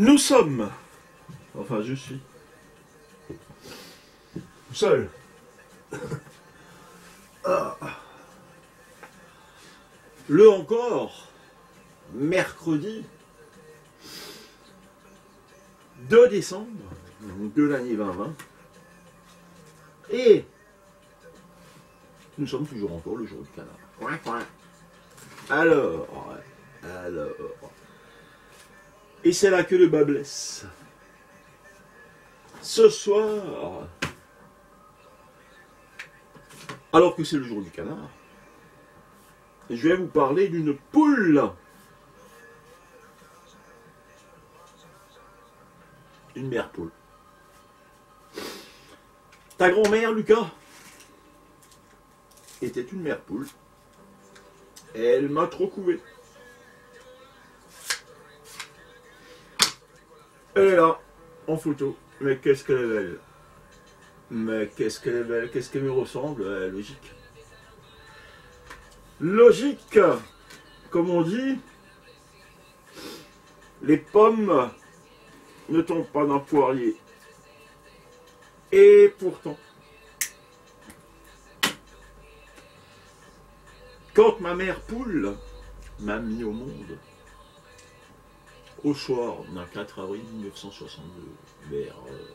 Nous sommes, enfin je suis, seul. Le encore, mercredi 2 décembre de l'année 2020. Et nous sommes toujours encore le jour du canard. Coin, coin. Alors. Et c'est là que le bas blesse. Ce soir, alors que c'est le jour du canard, je vais vous parler d'une poule. Une mère poule. Ta grand-mère, Lucas, était une mère poule. Elle m'a trop couvé. Elle est là, en photo. Mais qu'est-ce qu'elle est belle. Mais qu'est-ce qu'elle est belle. Qu'est-ce qu'elle me ressemble. Logique. Logique. Comme on dit, les pommes ne tombent pas d'un poirier. Et pourtant, quand ma mère poule m'a mis au monde, au soir d'un 4 avril 1962, vers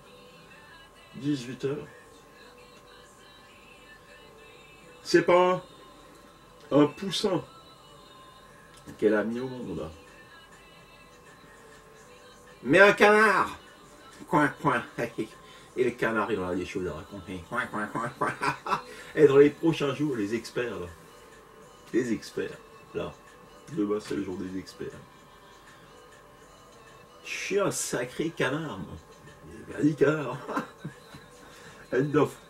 18 h, c'est pas un poussin qu'elle a mis au monde, mais un canard. Coin, coin. Et le canard, il en a des choses à raconter. Coin, coin, coin, coin. Et dans les prochains jours, les experts, là. Les experts, là. Demain, c'est le jour des experts. Je suis un sacré canard, moi. J'ai dit canard. End of.